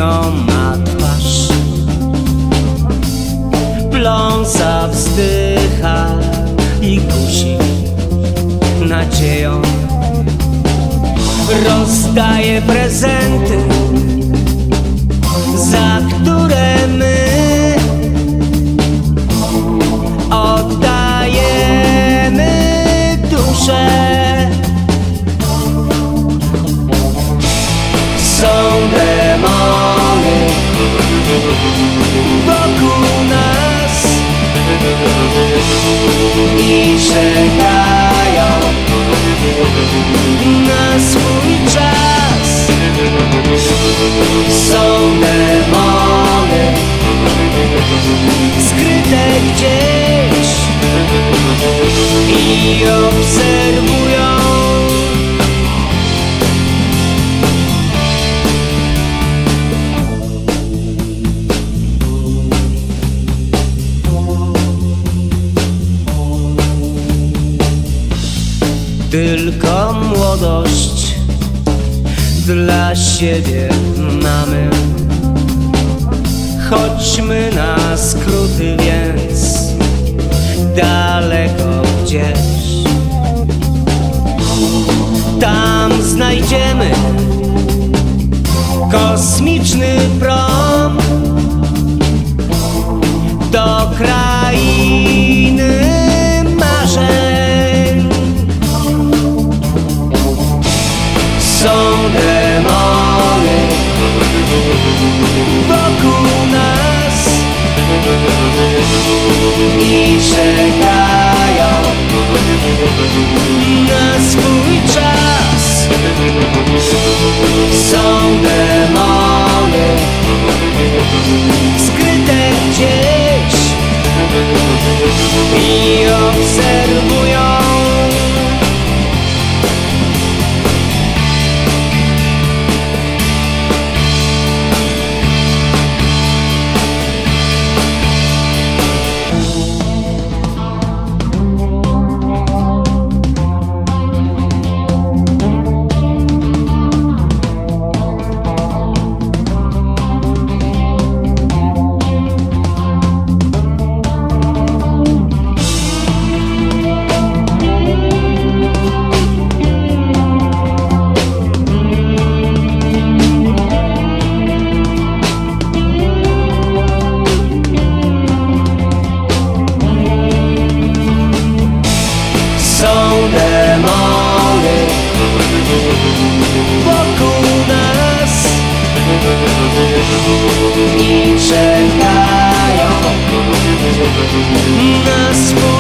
smutną ma twarz. Pląsa wzdycha i kusi nadzieją. Rozdaje prezenty, za które my oddajemy duszę. Są demony wokół nas i czekają na swój czas. Są demony skryte gdzieś i obserwują. Tylko młodość dla siebie mamy. Chodźmy na skróty więc daleko gdzieś. Tam znajdziemy kosmiczny prom do krainy marzeń. Są demony wokół nas i czekają na swój czas. Są demony skryte gdzieś i obserwują. Demony wokół nas i czekają na swój